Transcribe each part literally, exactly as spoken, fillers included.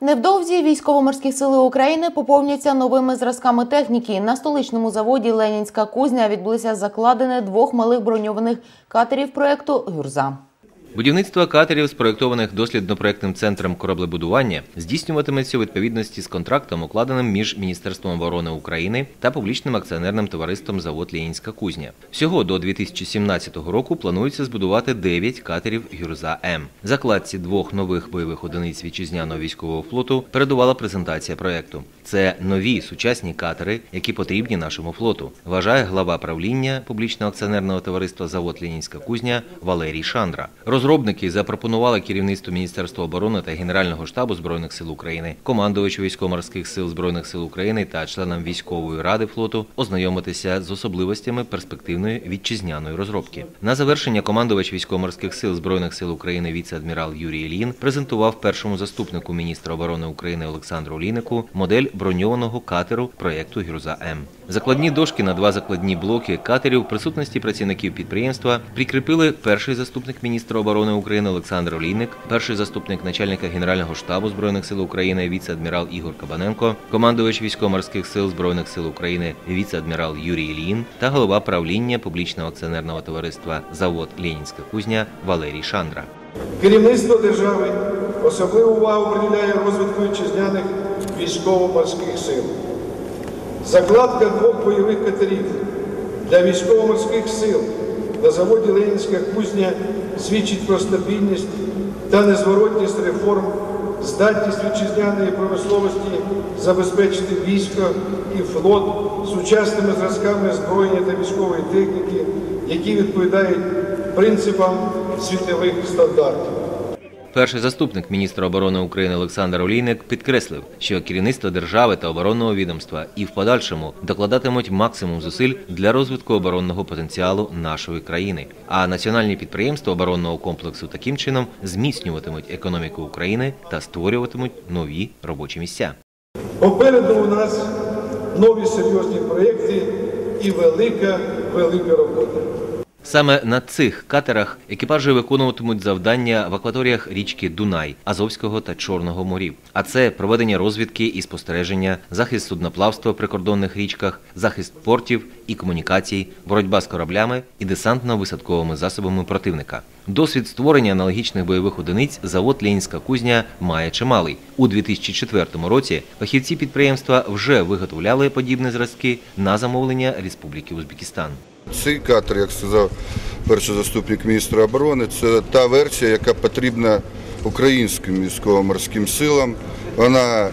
Невдовзі військово-морські сили України поповняться новими зразками техніки. На столичному заводі «Ленінська кузня» відбулося закладення двох малих броньованих катерів проєкту «Гюрза». Будівництво катерів, спроєктованих дослідно-проєктним центром кораблебудування, здійснюватиметься у відповідності з контрактом, укладеним між Міністерством оборони України та публічним акціонерним товариством «Завод Ленінська кузня». Всього до дві тисячі сімнадцятого року планується збудувати дев'ять катерів «Гюрза-М». Закладці двох нових бойових одиниць вітчизняного військового флоту передувала презентація проєкту. Це нові сучасні катери, які потрібні нашому флоту, вважає глава правління публічного акціонерного товариства «Завод Ленінська кузня» Валерій Шандра. Розробники запропонували керівництву Міністерства оборони та Генерального штабу Збройних сил України, командувачу військово-морських сил Збройних сил України та членам військової ради флоту ознайомитися з особливостями перспективної вітчизняної розробки. На завершення командувач військово-морських сил Збройних сил України віце-адмірал Юрій Іллін презентував першому заступнику міністра оборони України Олександру Олійнику модель броньованого катеру проєкту «Гюрза-М». Закладні дошки на два закладні блоки катерів в присутності працівників підприємства прикріпили перший заступник міністра оборони України Олександр Олійник, перший заступник начальника Генерального штабу Збройних сил України віце-адмірал Ігор Кабаненко, командувач військово-морських сил Збройних сил України віце-адмірал Юрій Іллін та голова правління публічного акціонерного товариства «Завод Ленінська кузня» Валерій Шандра. Керівництво держави особливу увагу приділяє розвитку вітчизняних військово-морських сил. Закладка двох бойових катерів для військово-морських сил на заводі «Ленінська кузня» свідчить про стабільність та незворотність реформ, здатність вітчизняної промисловості забезпечити військо і флот сучасними зразками озброєння та військової техніки, які відповідають принципам світових стандартів. Перший заступник міністра оборони України Олександр Олійник підкреслив, що керівництво держави та оборонного відомства і в подальшому докладатимуть максимум зусиль для розвитку оборонного потенціалу нашої країни, а національні підприємства оборонного комплексу таким чином зміцнюватимуть економіку України та створюватимуть нові робочі місця. Попереду у нас нові серйозні проєкти і велика, велика робота. Саме на цих катерах екіпажі виконуватимуть завдання в акваторіях річки Дунай, Азовського та Чорного морів. А це проведення розвідки і спостереження, захист судноплавства в прикордонних річках, захист портів і комунікацій, боротьба з кораблями і десантно-висадковими засобами противника. Досвід створення аналогічних бойових одиниць завод «Ленінська кузня» має чималий. У дві тисячі четвертому році фахівці підприємства вже виготовляли подібні зразки на замовлення Республіки Узбекистан. Цей катер, як сказав перший заступник міністра оборони, це та версія, яка потрібна українським військово-морським силам. Вона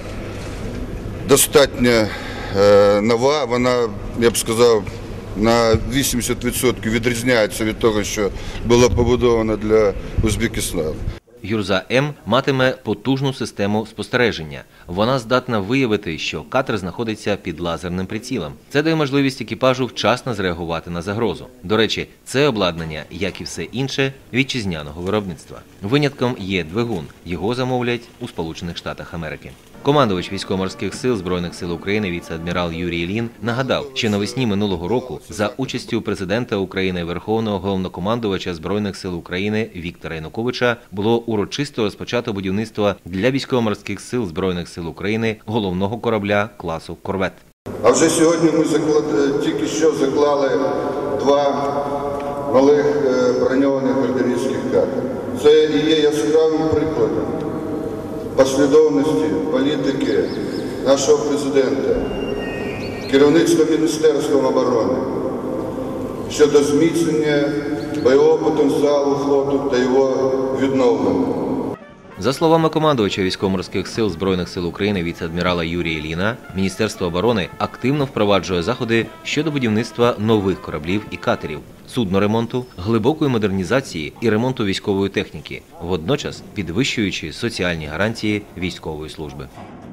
достатньо нова, вона, я б сказав, на вісімдесят відсотків відрізняється від того, що було побудовано для Узбекистану. «Гюрза-М» матиме потужну систему спостереження. Вона здатна виявити, що катер знаходиться під лазерним прицілом. Це дає можливість екіпажу вчасно зреагувати на загрозу. До речі, це обладнання, як і все інше, вітчизняного виробництва. Винятком є двигун. Його замовлять у Сполучених Штатах Америки. Командувач військово-морських сил Збройних сил України віце-адмірал Юрій Іллін нагадав, що навесні минулого року за участю президента України, Верховного Головнокомандувача Збройних сил України Віктора Януковича було урочисто розпочато будівництво для військово-морських сил Збройних сил України головного корабля класу «Корвет». А вже сьогодні ми заклад... тільки що заклали два малих броньованих артилерійських катери. Це і є яскравим прикладом послідовності політики нашого президента, керівництва Міністерства оборони щодо зміцнення бойового потенціалу флоту та його відновлення. За словами командувача військово-морських сил Збройних сил України віце-адмірала Юрія Ілліна, Міністерство оборони активно впроваджує заходи щодо будівництва нових кораблів і катерів, судноремонту, глибокої модернізації і ремонту військової техніки, водночас підвищуючи соціальні гарантії військової служби.